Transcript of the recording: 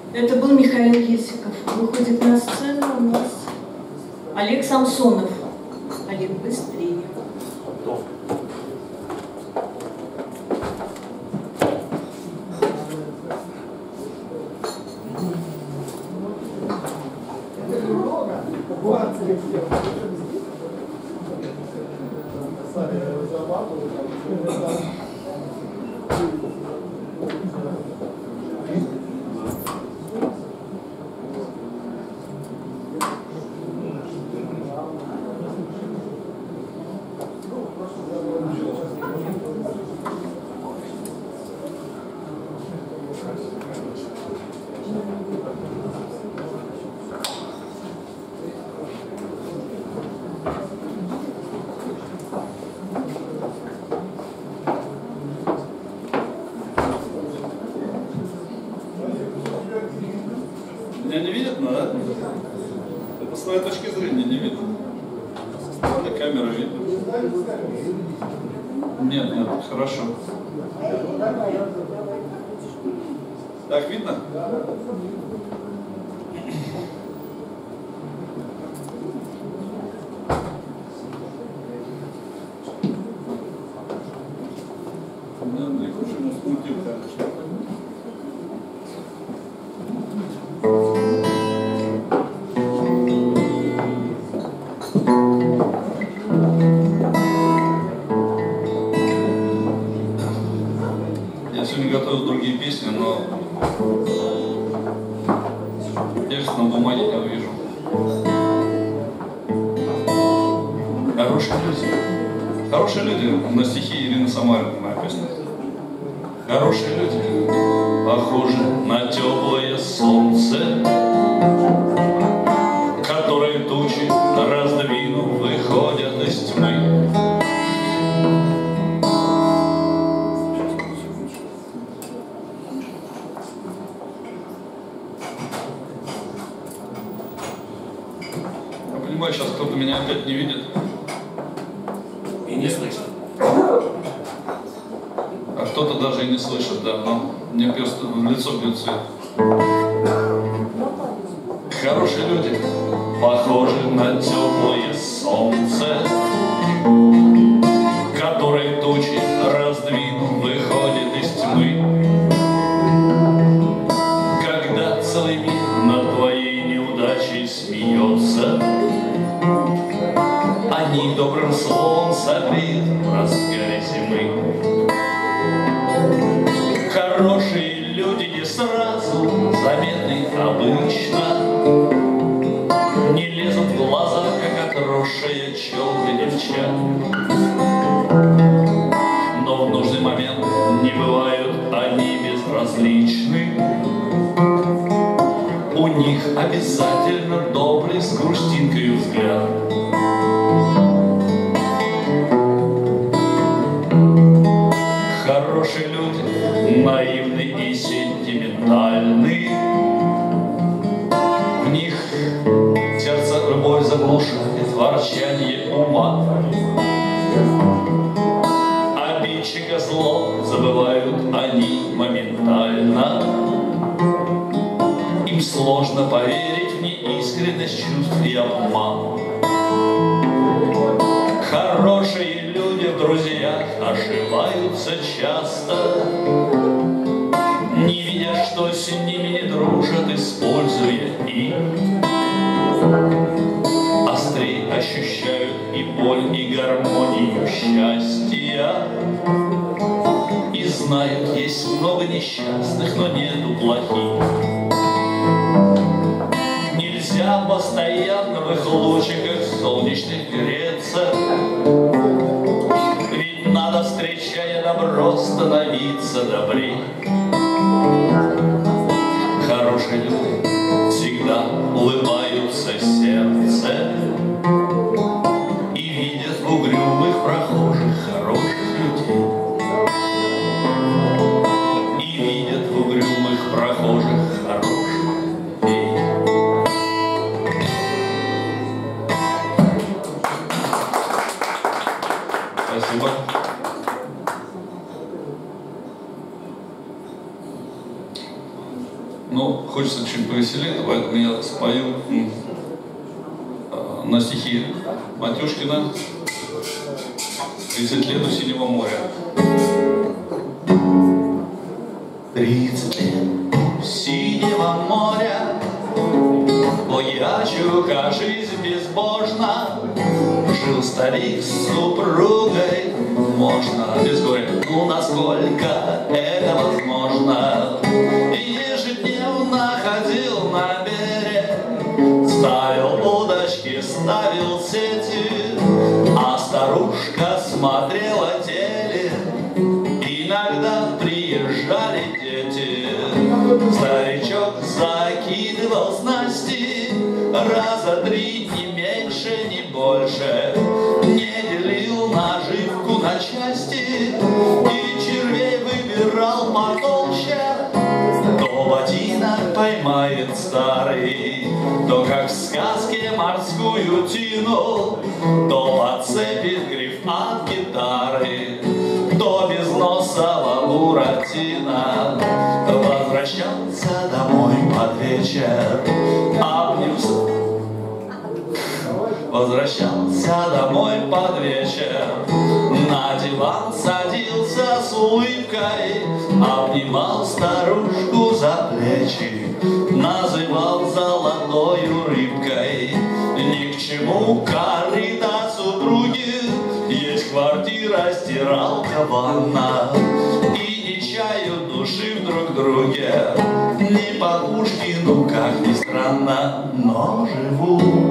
Это был Михаил Есиков. Выходит на сцену у нас Олег Самсонов. Олег, быстрее. Меня не видно, да? Это с твоей точки зрения не видно. Со стороны камеры видно. Нет, нет, хорошо. Так, видно? Да, Андрей уже смутил, конечно. Я сегодня готовил другие песни, но текст на бумаге не увижу. Хорошие люди. Хорошие люди. На стихи Ирины Самарина моя песня. Хорошие люди, похожи на теплое солнце, которые тучи раздвинув выходят из тьмы. Я понимаю, сейчас кто-то меня опять не видит. И не слышит. А кто-то даже и не слышит, да, но мне просто в лицо бьет свет. Хорошие люди, похожи на теплое солнце, которые тучи раздвинув выходит из тьмы. Когда целый мир над твоей неудачей смеется, они добрым словом согреют в разгаре зимы. Хорошие люди не сразу заметны обычно, не лезут в глаза, как отросшая челка девчат. Но в нужный момент не бывают они безразличны. У них обязательно добрый с грустинкой взгляд. Хорошие люди, наивны и сентиментальны. В них сердце любовь заглушает ворчание ума. Обидчика зло забывают они моментально. Им сложно поверить в неискренность чувств и обман. Хорошие люди в друзьях ошибаются часто, не видя, что с ними не дружат, используя их. Острее ощущают и боль, и гармонию счастья. И знают, есть много несчастных, но нету плохих. Нельзя постоянно в их лучиках солнечных греться, ведь надо, встречая добро, становиться добрей. Хорошие люди всегда улыбаются сердце и видят в угрюмых прохожих хороших людей. И видят в угрюмых прохожих хороших людей. Спасибо. Ну, хочется чуть повеселее, поэтому я спою на стихи Матюшкина «30 лет у синего моря». 30 лет у синего моря, Буячука жизнь безбожна. Жил старик с супругой, можно без горя, ну насколько это возможно. И ежедневно ходил на берег, ставил удочки, ставил сети, а старушка смотрела теле. Иногда приезжали дети, старичок закидывал снасти, раза 3, не меньше, не больше, не делил наживку на части и червей выбирал потолще. То ботинок поймает старый, то, как в сказке, морскую тину, то подцепит гриф от гитары, то безносого буратино. Возвращался домой под вечер, возвращался домой под вечер, на диван садился с улыбкой, обнимал старушку за плечи, называл золотою рыбкой. Ни к чему корыто супруги, есть квартира, стиралка, ванна, и не чаю души в друг друге, ни по Пушкину, как ни странно, но живут.